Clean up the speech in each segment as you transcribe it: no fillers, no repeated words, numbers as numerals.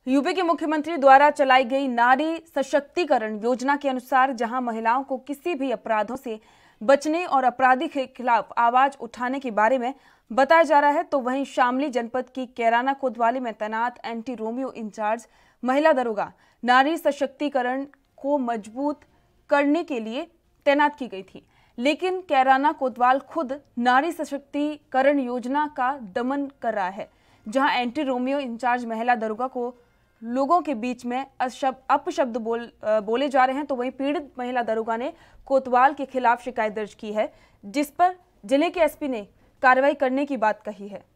UP के मुख्यमंत्री द्वारा चलाई गई नारी सशक्तिकरण योजना के अनुसार जहां महिलाओं को किसी भी अपराधों से बचने और अपराधी के खिलाफ आवाज उठाने के बारे में बताया जा रहा है, तो वहीं शामली जनपद की कैराना कोतवाली में तैनात एंटी रोमियो इंचार्ज महिला दरोगा नारी सशक्तिकरण को मजबूत करने के लिए तैनात की गई थी। लेकिन कैराना कोतवाल खुद नारी सशक्तिकरण योजना का दमन कर रहा है, जहां एंटी रोमियो इंचार्ज महिला दरोगा को लोगों के बीच में अपशब्द बोले जा रहे हैं, तो वहीं पीड़ित महिला दरोगा ने कोतवाल के खिलाफ शिकायत दर्ज की है, जिस पर जिले के एसपी ने कार्रवाई करने की बात कही है।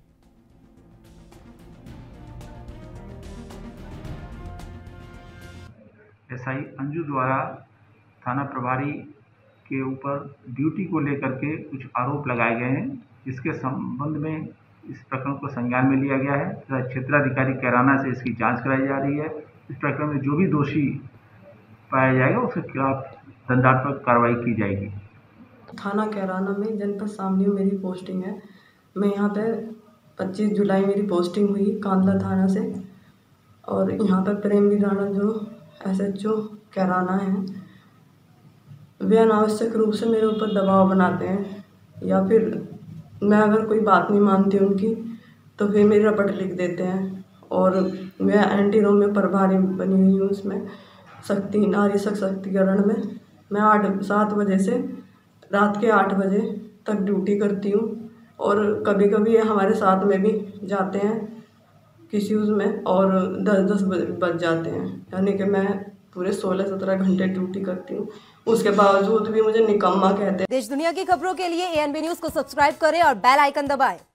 एसआई अंजू द्वारा थाना प्रभारी के ऊपर ड्यूटी को लेकर के कुछ आरोप लगाए गए हैं, जिसके संबंध में इस प्रकरण को संज्ञान में लिया गया है। क्षेत्राधिकारी कैराना से इसकी जांच कराई जा रही है। इस प्रकरण में जो भी दोषी पाया जाएगा उसके खिलाफ दंडात्मक कार्रवाई की जाएगी। थाना कैराना में जनपद शामली में मेरी पोस्टिंग है। मैं यहाँ पे 25 जुलाई मेरी पोस्टिंग हुई कांदला थाना से, और यहाँ पर प्रेमी राणा जो SHO कैराना हैं, वे अनावश्यक रूप से मेरे ऊपर दबाव बनाते हैं, या फिर मैं अगर कोई बात नहीं मानती उनकी तो फिर मेरी रपट लिख देते हैं। और मैं एंटी रोमियो प्रभारी बनी हुई हूँ। उसमें नारी सशक्तिकरण में मैं 7 बजे से रात के 8 बजे तक ड्यूटी करती हूँ, और कभी कभी हमारे साथ में भी जाते हैं किसी उसमें, और 10-10 बज जाते हैं, यानी कि मैं पूरे 16-17 घंटे ड्यूटी करती हूँ। उसके बावजूद भी मुझे निकम्मा कहते हैं। देश दुनिया की खबरों के लिए ANB न्यूज़ को सब्सक्राइब करें और बेल आइकन दबाएं।